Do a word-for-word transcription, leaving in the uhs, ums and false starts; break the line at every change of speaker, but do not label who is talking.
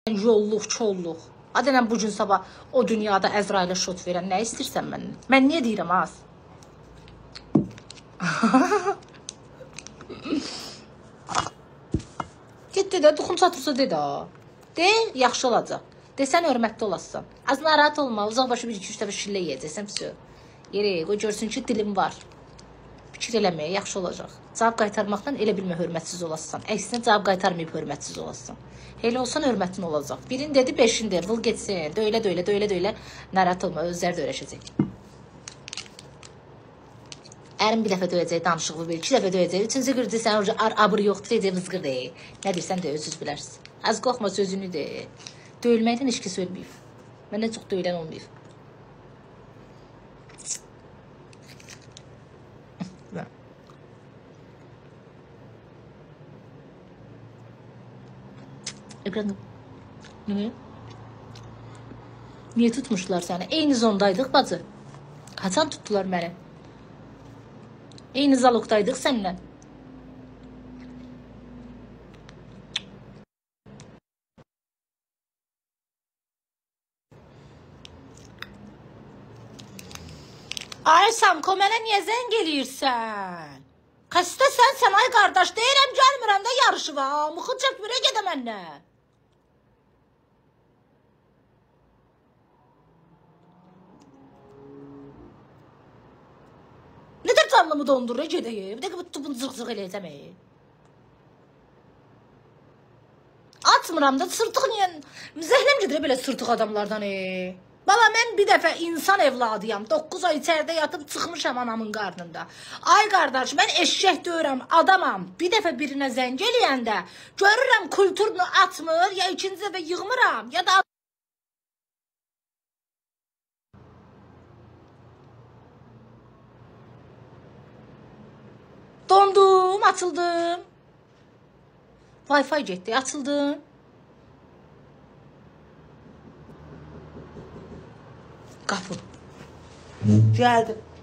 Yolluq, çolluq. Adənən bu gün sabah o dünyada Əzrailə şot verən nə istəyirsən məndən? Mən niyə deyirəm az? Get de də, duxun çatırsa de də. De, yaxşı olacaq. Desən hörmətli olasın. Az narahat olma, uzaq başı bir iki üç dəfə şillə yiyəcəksən, püsü. Yeri, qoy görsün ki, dilim var. Fikir eləməyə, yaxşı olacaq. Cavab qaytarmaqdan elə bilmə hörmətsiz olasın. Əksinə cavab qaytarmayıb hörmətsiz olasın. Elə olsan hörmətin olacaq. Birin dedi, beşin de, vıl getsin. Döylə, döylə, döylə, döylə. Narahat olma, özləri də öyrəşəcək. Ərim bir dəfə döyəcək, danışıqlı bir, iki dəfə döyəcək. Üçüncü qırdı, sən orada abır yoxdur, deyəcək, vızqır deyil. Nə deyirsən de, özünüz bilərsiniz. Az qorxma sözünü de. Döyülməkdən heç kəs ölməyib. Məndən çox döyülən olmayıb. Ekranım. Niye? Niye tutmuşlar səni? Eyni zondaydıq bacı. Haçan tutdular məni? Eyni zaloqdaydıq səninlə. Ay Samko, mənə niyə zəng eləyirsən? Xəstəsən sən, ay qardaş, deyirəm gəlmirəm də yarışı var. Mıxı çəkmirə gedə mənlə. Nədir canlımı dondurur, gedəyim? Bir dəqiqə bu tupun zırq-zırq eləyəcəm. Atmıram da, sırtıq niyə? Zəhləm gedirə belə sırtıq adamlardan. Valla mən bir dəfə insan evladıyam. doqquz ay içəridə yatıb çıxmışam anamın qarnında. Ay qardaş, mən eşşək döyürəm, adamam. Bir dəfə birinə zəng eləyəndə görürəm kulturunu atmır, ya ikinci dəfə yığmıram, ya da dondum, açıldım. Wi-Fi getdi, açıldım. Qapı. Gəldim.